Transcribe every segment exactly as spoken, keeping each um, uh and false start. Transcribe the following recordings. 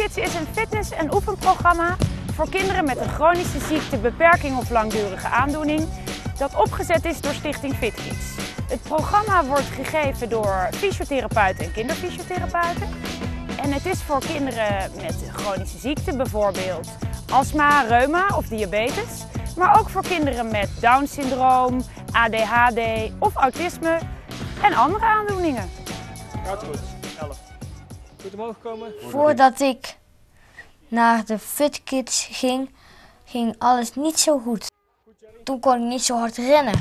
FitKids is een fitness- en oefenprogramma voor kinderen met een chronische ziekte, beperking of langdurige aandoening dat opgezet is door Stichting FitKids. Het programma wordt gegeven door fysiotherapeuten en kinderfysiotherapeuten. En het is voor kinderen met chronische ziekte, bijvoorbeeld astma, reuma of diabetes. Maar ook voor kinderen met Down-syndroom, A D H D of autisme en andere aandoeningen. Gaat goed. elf. Goed omhoog komen. Voordat ik naar de FitKids ging, ging alles niet zo goed. Toen kon ik niet zo hard rennen.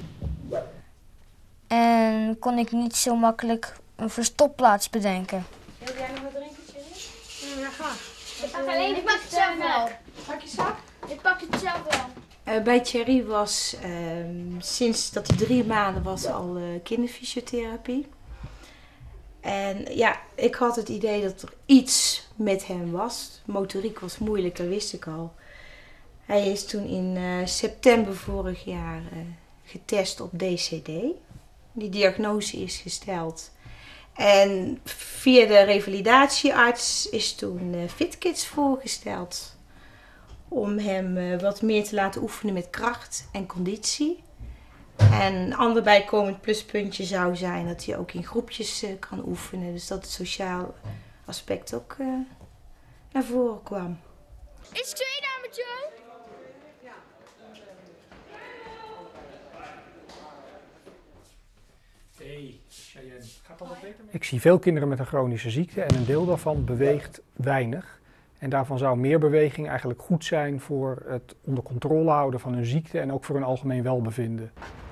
En kon ik niet zo makkelijk een verstopplaats bedenken. Wil jij nog een drinkje? Ja, graag. Ik pak alleen, ik pak het zelf wel. Pak je zak? Ik pak het zelf wel. Uh, bij Thierry was uh, sinds dat hij drie maanden was al uh, kinderfysiotherapie. En ja, ik had het idee dat er iets met hem was. Motoriek was moeilijk, dat wist ik al. Hij is toen in uh, september vorig jaar uh, getest op D C D. Die diagnose is gesteld. En via de revalidatiearts is toen uh, FitKids voorgesteld. Om hem uh, wat meer te laten oefenen met kracht en conditie. En een ander bijkomend pluspuntje zou zijn dat hij ook in groepjes uh, kan oefenen. Dus dat het sociaal aspect ook uh, naar voren kwam. Is het twee dames, Joe? Hey, Cheyenne. Gaat dat wat beter mee? Ik zie veel kinderen met een chronische ziekte en een deel daarvan beweegt weinig. En daarvan zou meer beweging eigenlijk goed zijn voor het onder controle houden van hun ziekte en ook voor hun algemeen welbevinden.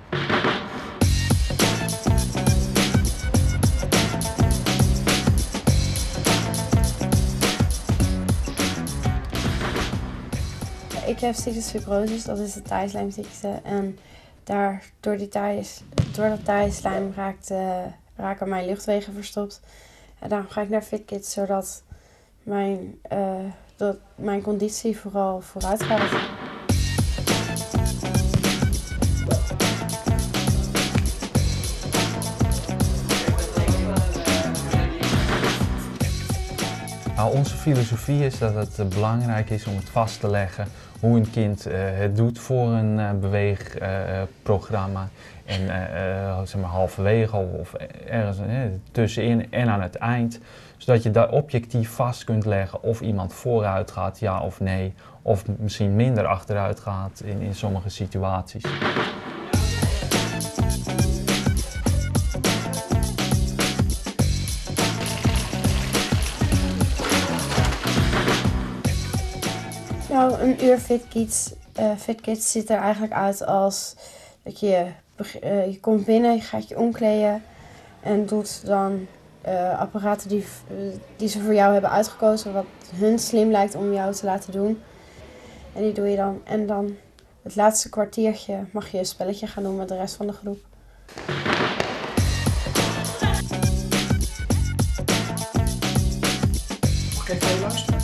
Ik heb cystic fibrosis, dat is de taaislijmziekte. En daar, door, die taais, door dat taaislijm raakt, uh, raken mijn luchtwegen verstopt. En daarom ga ik naar FitKids, zodat mijn, uh, dat mijn conditie vooral vooruit gaat. Nou, onze filosofie is dat het belangrijk is om het vast te leggen hoe een kind uh, het doet voor een uh, beweegprogramma. Uh, en uh, uh, zeg maar halverwege of ergens uh, tussenin en aan het eind. Zodat je daar objectief vast kunt leggen of iemand vooruit gaat, ja of nee. Of misschien minder achteruit gaat in, in sommige situaties. Nou, een uur FitKids, uh, FitKids ziet er eigenlijk uit als dat je, uh, je komt binnen, je gaat je omkleden en doet dan uh, apparaten die, uh, die ze voor jou hebben uitgekozen, wat hun slim lijkt om jou te laten doen. En die doe je dan. En dan het laatste kwartiertje mag je een spelletje gaan doen met de rest van de groep. Mag ik even luisteren?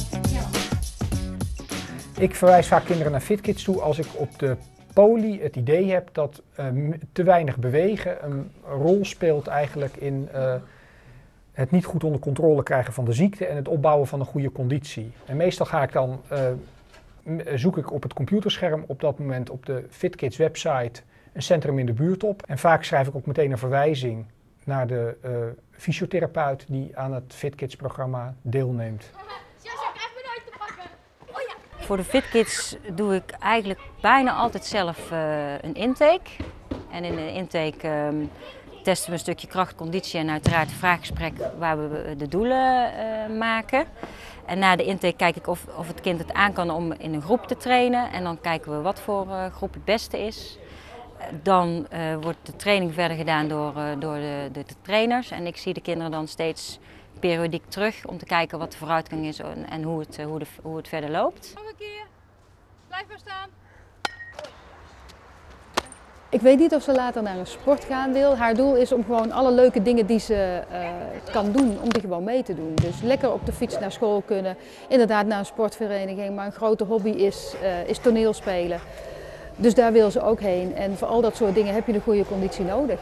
Ik verwijs vaak kinderen naar FitKids toe als ik op de poli het idee heb dat uh, te weinig bewegen een rol speelt eigenlijk in uh, het niet goed onder controle krijgen van de ziekte en het opbouwen van een goede conditie. En meestal ga ik dan, uh, zoek ik op het computerscherm op dat moment op de FitKids website een centrum in de buurt op. En vaak schrijf ik ook meteen een verwijzing naar de uh, fysiotherapeut die aan het FitKids programma deelneemt. Voor de FitKids doe ik eigenlijk bijna altijd zelf uh, een intake. En in de intake um, testen we een stukje kracht, conditie en uiteraard een vraaggesprek waar we de doelen uh, maken. En na de intake kijk ik of, of het kind het aan kan om in een groep te trainen. En dan kijken we wat voor uh, groep het beste is. Dan uh, wordt de training verder gedaan door, uh, door de, de, de trainers. En ik zie de kinderen dan steeds periodiek terug om te kijken wat de vooruitgang is en, en hoe, het, hoe, de, hoe het verder loopt. Nog een keer. Blijf maar staan. Ik weet niet of ze later naar een sport gaan wil. Haar doel is om gewoon alle leuke dingen die ze uh, kan doen, om die gewoon mee te doen. Dus lekker op de fiets naar school kunnen, inderdaad naar een sportvereniging. Maar een grote hobby is, uh, is toneelspelen. Dus daar wil ze ook heen. En voor al dat soort dingen heb je een goede conditie nodig.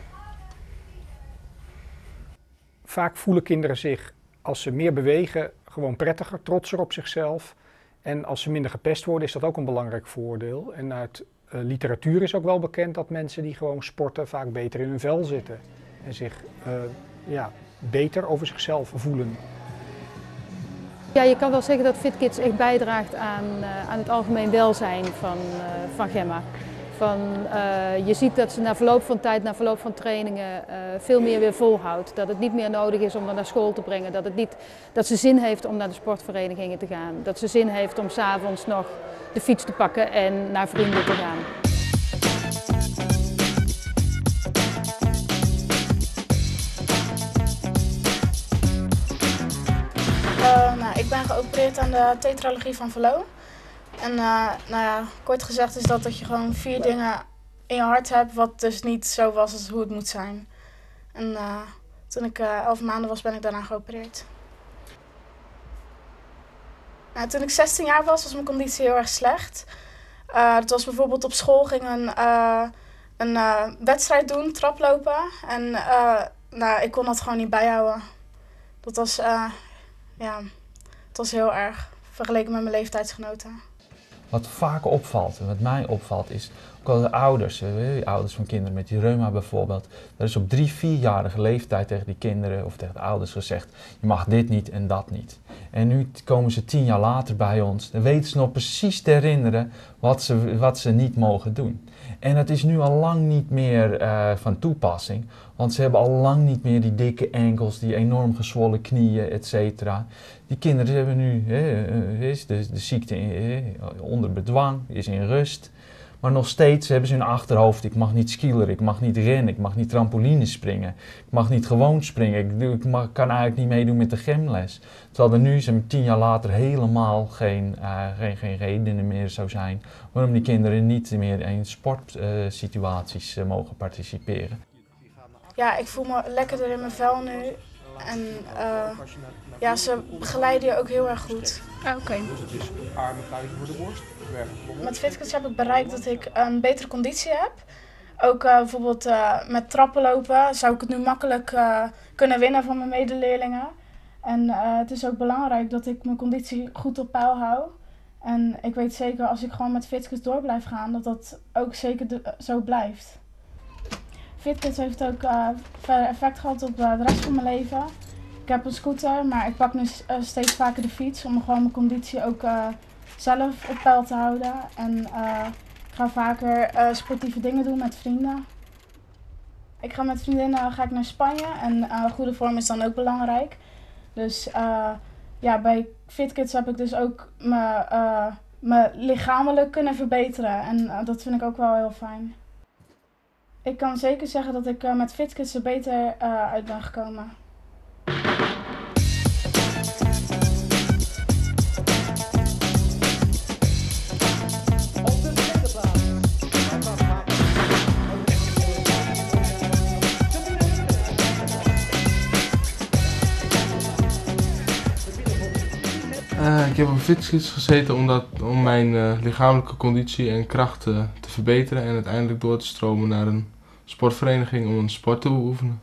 Vaak voelen kinderen zich, als ze meer bewegen, gewoon prettiger, trotser op zichzelf. En als ze minder gepest worden, is dat ook een belangrijk voordeel. En uit uh, literatuur is ook wel bekend dat mensen die gewoon sporten vaak beter in hun vel zitten. En zich uh, ja, beter over zichzelf voelen. Ja, je kan wel zeggen dat FitKids echt bijdraagt aan, uh, aan het algemeen welzijn van, uh, van Gemma. Van, uh, je ziet dat ze na verloop van tijd, na verloop van trainingen uh, veel meer weer volhoudt. Dat het niet meer nodig is om haar naar school te brengen. Dat, het niet, dat ze zin heeft om naar de sportverenigingen te gaan. Dat ze zin heeft om 's avonds nog de fiets te pakken en naar vrienden te gaan. Uh, nou, ik ben geopereerd aan de tetralogie van Fallot. En uh, nou ja, kort gezegd is dat dat je gewoon vier dingen in je hart hebt wat dus niet zo was als hoe het moet zijn. En uh, toen ik uh, elf maanden was, ben ik daarna geopereerd. Nou, toen ik zestien jaar was, was mijn conditie heel erg slecht. Uh, het was bijvoorbeeld op school ging een, uh, een uh, wedstrijd doen, traplopen. En uh, nou, ik kon dat gewoon niet bijhouden. Dat was, uh, ja, het was heel erg vergeleken met mijn leeftijdsgenoten. Wat vaak opvalt en wat mij opvalt is, ook al de ouders, de ouders van kinderen met die reuma bijvoorbeeld, er is op drie, vierjarige leeftijd tegen die kinderen of tegen de ouders gezegd, je mag dit niet en dat niet. En nu komen ze tien jaar later bij ons, dan weten ze nog precies te herinneren wat ze, wat ze niet mogen doen. En dat is nu al lang niet meer uh, van toepassing, want ze hebben al lang niet meer die dikke enkels, die enorm gezwollen knieën, et cetera. Die kinderen hebben nu eh, is de, de ziekte in, eh, onder bedwang, is in rust. Maar nog steeds hebben ze in hun achterhoofd, ik mag niet skileren, ik mag niet rennen, ik mag niet trampoline springen, ik mag niet gewoon springen, ik, ik mag, kan eigenlijk niet meedoen met de gymles. Terwijl er nu, zijn tien jaar later, helemaal geen, uh, geen, geen redenen meer zou zijn waarom die kinderen niet meer in sportsituaties uh, uh, mogen participeren. Ja, ik voel me lekkerder in mijn vel nu. En uh, ja, ze begeleiden je ook heel erg goed. Ah, oké. Dus het is armen buiten voor de borst. Met FitKids heb ik bereikt dat ik een betere conditie heb. Ook uh, bijvoorbeeld uh, met trappen lopen zou ik het nu makkelijk uh, kunnen winnen van mijn medeleerlingen. En uh, het is ook belangrijk dat ik mijn conditie goed op peil hou. En ik weet zeker als ik gewoon met FitKids door blijf gaan dat dat ook zeker de, zo blijft. FitKids heeft ook uh, verder effect gehad op uh, de rest van mijn leven. Ik heb een scooter, maar ik pak nu uh, steeds vaker de fiets om gewoon mijn conditie ook uh, zelf op peil te houden. En uh, ik ga vaker uh, sportieve dingen doen met vrienden. Ik ga met vriendinnen ga ik naar Spanje en uh, goede vorm is dan ook belangrijk. Dus uh, ja, bij FitKids heb ik dus ook me, uh, me lichamelijk kunnen verbeteren en uh, dat vind ik ook wel heel fijn. Ik kan zeker zeggen dat ik uh, met FitKids er beter uh, uit ben gekomen. Uh, ik heb op FitKids gezeten omdat, om mijn uh, lichamelijke conditie en kracht uh, te verbeteren en uiteindelijk door te stromen naar een sportvereniging om een sport te beoefenen.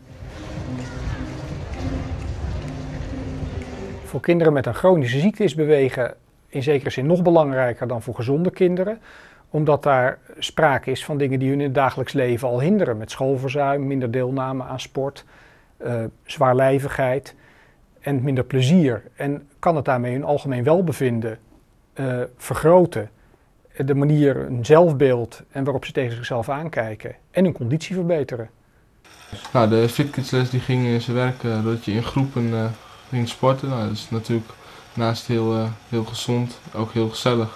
Voor kinderen met een chronische ziekte is bewegen in zekere zin nog belangrijker dan voor gezonde kinderen, omdat daar sprake is van dingen die hun in het dagelijks leven al hinderen, met schoolverzuim, minder deelname aan sport, uh, zwaarlijvigheid en minder plezier. En kan het daarmee hun algemeen welbevinden uh, vergroten, de manier, hun zelfbeeld en waarop ze tegen zichzelf aankijken en hun conditie verbeteren. Nou, de FitKids-les die ging in zijn werk uh, dat je in groepen uh, ging sporten. Nou, dat is natuurlijk naast heel, uh, heel gezond ook heel gezellig.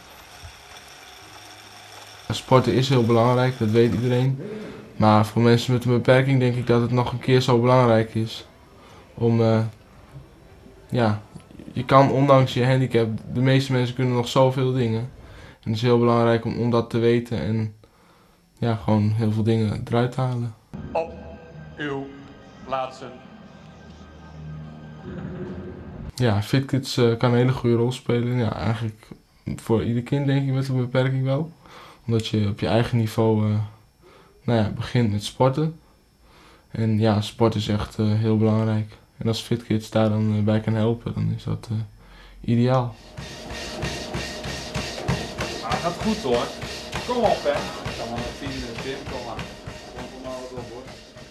Sporten is heel belangrijk, dat weet iedereen. Maar voor mensen met een beperking denk ik dat het nog een keer zo belangrijk is om, uh, ja, je kan ondanks je handicap, de meeste mensen kunnen nog zoveel dingen. En het is heel belangrijk om, om dat te weten en ja, gewoon heel veel dingen eruit te halen. Op uw plaatsen. Ja, FitKids uh, kan een hele goede rol spelen. Ja, eigenlijk voor ieder kind denk ik met een beperking wel. Omdat je op je eigen niveau uh, nou ja, begint met sporten. En ja, sport is echt uh, heel belangrijk. En als FitKids daar dan uh, bij kan helpen, dan is dat uh, ideaal. Maar het gaat goed hoor. Kom op hè. Kom maar met tien, Tim, kom maar. Kom maar wat op hoor.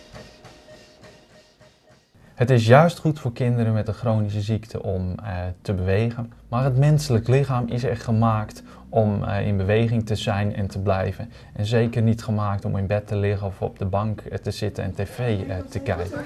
Het is juist goed voor kinderen met een chronische ziekte om uh, te bewegen. Maar het menselijk lichaam is echt gemaakt om uh, in beweging te zijn en te blijven. En zeker niet gemaakt om in bed te liggen of op de bank uh, te zitten en tv uh, te kijken.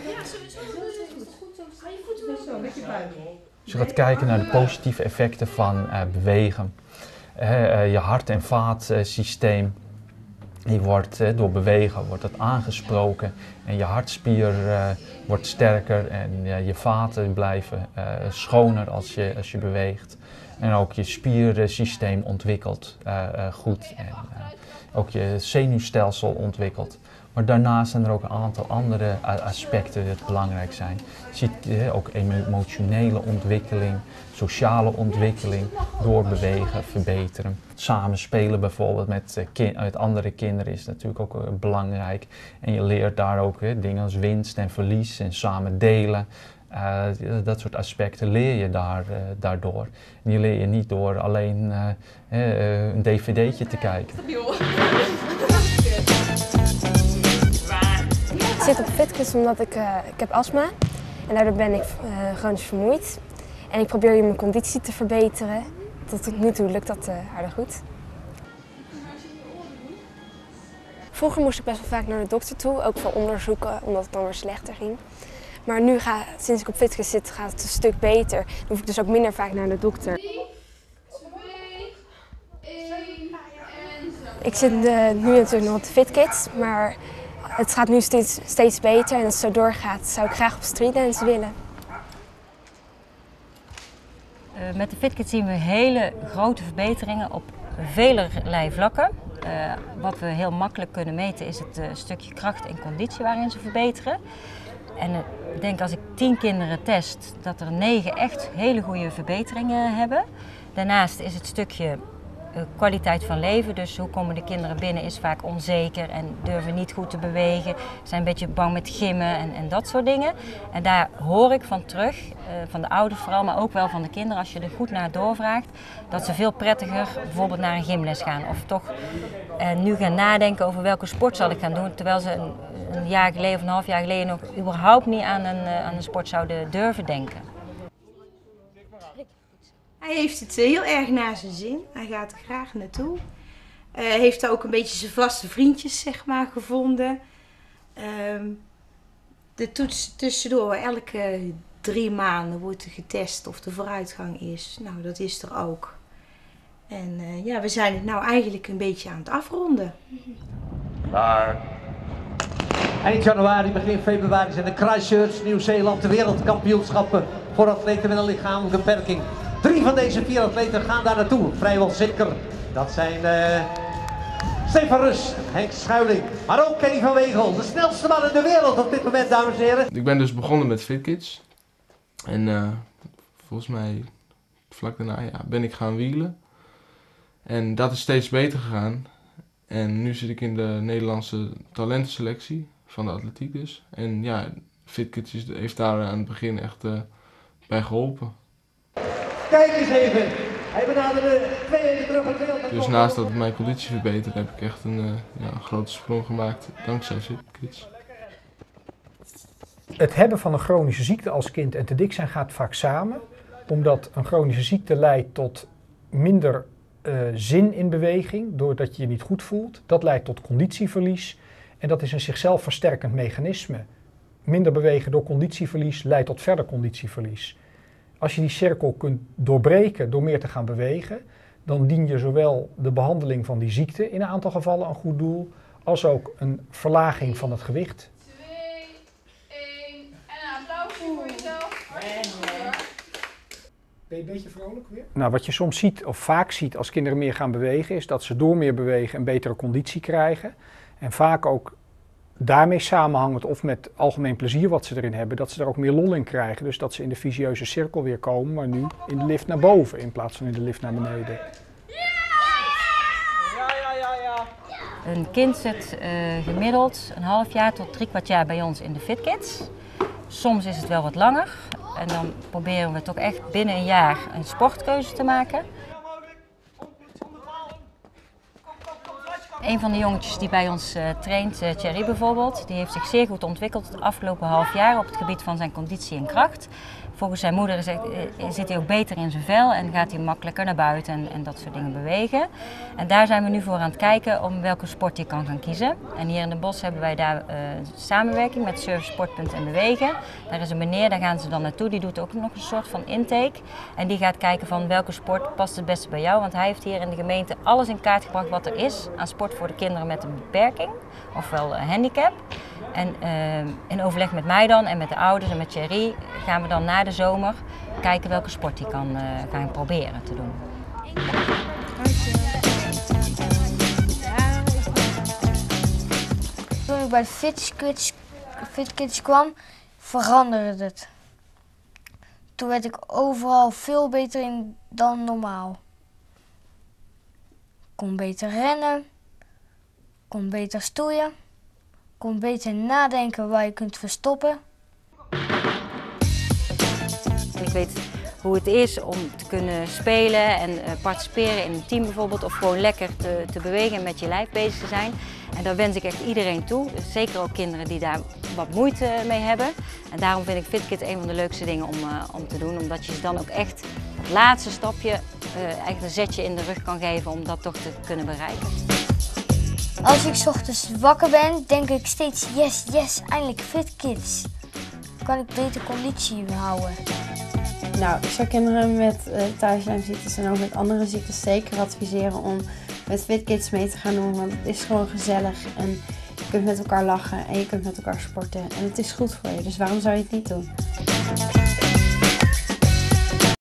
Als je gaat kijken naar de positieve effecten van uh, bewegen, uh, uh, je hart- en vaatsysteem, die wordt uh, door bewegen wordt het aangesproken en je hartspier uh, wordt sterker en uh, je vaten blijven uh, schoner als je, als je beweegt. En ook je spiersysteem ontwikkelt uh, uh, goed en uh, ook je zenuwstelsel ontwikkelt. Maar daarnaast zijn er ook een aantal andere aspecten die belangrijk zijn. Je ziet eh, ook emotionele ontwikkeling, sociale ontwikkeling door bewegen verbeteren. Samenspelen bijvoorbeeld met, uh, kind, met andere kinderen is natuurlijk ook uh, belangrijk. En je leert daar ook uh, dingen als winst en verlies en samen delen. Uh, dat soort aspecten leer je daar, uh, daardoor. En die leer je niet door alleen uh, uh, een dvd'tje te kijken. Ik zit op FitKids omdat ik, uh, ik heb astma en daardoor ben ik uh, chronisch vermoeid. En ik probeer hier mijn conditie te verbeteren. Tot nu toe lukt dat uh, aardig goed. Vroeger moest ik best wel vaak naar de dokter toe, ook voor onderzoeken, omdat het dan weer slechter ging. Maar nu, ga, sinds ik op FitKids zit, gaat het een stuk beter. Dan hoef ik dus ook minder vaak naar de dokter. Ik zit uh, nu natuurlijk nog op de FitKids, maar het gaat nu steeds, steeds beter en als het zo doorgaat zou ik graag op streetdance willen. Uh, met de FitKids zien we hele grote verbeteringen op velerlei vlakken. Uh, wat we heel makkelijk kunnen meten is het uh, stukje kracht en conditie waarin ze verbeteren. En uh, ik denk als ik tien kinderen test dat er negen echt hele goede verbeteringen hebben. Daarnaast is het stukje Uh, kwaliteit van leven, dus hoe komen de kinderen binnen is vaak onzeker en durven niet goed te bewegen, zijn een beetje bang met gymmen en, en dat soort dingen. En daar hoor ik van terug, uh, van de ouders vooral, maar ook wel van de kinderen als je er goed naar doorvraagt, dat ze veel prettiger bijvoorbeeld naar een gymles gaan of toch uh, nu gaan nadenken over welke sport zal ik gaan doen, terwijl ze een, een jaar geleden of een half jaar geleden nog überhaupt niet aan een, uh, aan een sport zouden durven denken. Hij heeft het heel erg naar zijn zin. Hij gaat er graag naartoe. Hij uh, heeft ook een beetje zijn vaste vriendjes zeg maar, gevonden. Uh, de toets tussendoor, elke drie maanden wordt er getest of de vooruitgang is. Nou, dat is er ook. En uh, ja, we zijn het nou eigenlijk een beetje aan het afronden. Daar. Eind januari, begin februari zijn de Christchurch, Nieuw-Zeeland, de wereldkampioenschappen voor atleten met een lichamelijke beperking. Drie van deze vier atleten gaan daar naartoe, vrijwel zeker. Dat zijn uh, Stefan Rus en Henk Schuiling, maar ook Kenny van Wegel, de snelste man in de wereld op dit moment, dames en heren. Ik ben dus begonnen met FitKids. En uh, volgens mij vlak daarna ja, ben ik gaan wielen. En dat is steeds beter gegaan. En nu zit ik in de Nederlandse talentenselectie van de atletiek dus. En ja, FitKids is, heeft daar aan het begin echt uh, bij geholpen. Kijk eens even, hij benaderde twee weken terug het wereld. Dus naast dat het mijn conditie verbetert, heb ik echt een, uh, ja, een grote sprong gemaakt dankzij FitKids. Het hebben van een chronische ziekte als kind en te dik zijn gaat vaak samen. Omdat een chronische ziekte leidt tot minder uh, zin in beweging, doordat je je niet goed voelt. Dat leidt tot conditieverlies en dat is een zichzelf versterkend mechanisme. Minder bewegen door conditieverlies leidt tot verder conditieverlies. Als je die cirkel kunt doorbreken door meer te gaan bewegen, dan dien je zowel de behandeling van die ziekte in een aantal gevallen een goed doel, als ook een verlaging van het gewicht. twee, één en een applausje voor jezelf. Ben je een beetje vrolijk weer? Nou, wat je soms ziet, of vaak ziet als kinderen meer gaan bewegen, is dat ze door meer bewegen een betere conditie krijgen. En vaak ook daarmee samenhangend of met algemeen plezier wat ze erin hebben, dat ze er ook meer lol in krijgen. Dus dat ze in de vicieuze cirkel weer komen, maar nu in de lift naar boven in plaats van in de lift naar beneden. Een kind zit uh, gemiddeld een half jaar tot drie kwart jaar bij ons in de FitKids. Soms is het wel wat langer en dan proberen we toch echt binnen een jaar een sportkeuze te maken. Een van de jongetjes die bij ons uh, traint, uh, Thierry bijvoorbeeld, die heeft zich zeer goed ontwikkeld het afgelopen half jaar op het gebied van zijn conditie en kracht. Volgens zijn moeder is, uh, zit hij ook beter in zijn vel en gaat hij makkelijker naar buiten en, en dat soort dingen bewegen. En daar zijn we nu voor aan het kijken om welke sport hij kan gaan kiezen. En hier in Den Bosch hebben wij daar uh, samenwerking met Service Sportpunt en Bewegen. Daar is een meneer, daar gaan ze dan naartoe, die doet ook nog een soort van intake. En die gaat kijken van welke sport past het beste bij jou. Want hij heeft hier in de gemeente alles in kaart gebracht wat er is aan sport voor de kinderen met een beperking, ofwel een handicap. En uh, in overleg met mij dan en met de ouders en met Thierry gaan we dan na de zomer kijken welke sport hij kan uh, gaan proberen te doen. Toen ik bij de FitKids, FitKids kwam, veranderde het. Toen werd ik overal veel beter in dan normaal. Kon beter rennen, kon beter stoeien, kon beter nadenken waar je kunt verstoppen. Ik weet hoe het is om te kunnen spelen en uh, participeren in een team bijvoorbeeld, of gewoon lekker te, te bewegen en met je lijf bezig te zijn. En daar wens ik echt iedereen toe, zeker ook kinderen die daar wat moeite mee hebben. En daarom vind ik FitKids een van de leukste dingen om, uh, om te doen, omdat je ze dan ook echt het laatste stapje, uh, echt een zetje in de rug kan geven om dat toch te kunnen bereiken. Als ik 's ochtends wakker ben, denk ik steeds yes, yes, eindelijk FitKids. Dan kan ik beter conditie houden. Nou, ik zou kinderen met uh, thuislijmziektes en ook met andere ziektes zeker adviseren om met FitKids mee te gaan doen. Want het is gewoon gezellig en je kunt met elkaar lachen en je kunt met elkaar sporten. En het is goed voor je, dus waarom zou je het niet doen?